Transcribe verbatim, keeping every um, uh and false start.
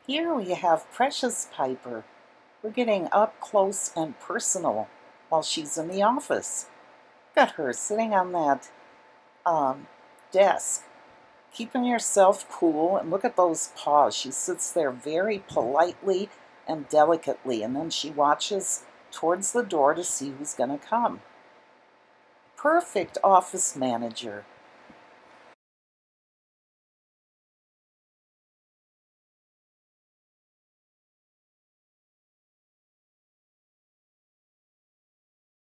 Here we have Precious Piper. We're getting up close and personal while she's in the office. Got her sitting on that um, desk, keeping herself cool, and look at those paws. She sits there very politely and delicately, and then she watches towards the door to see who's going to come. Perfect office manager.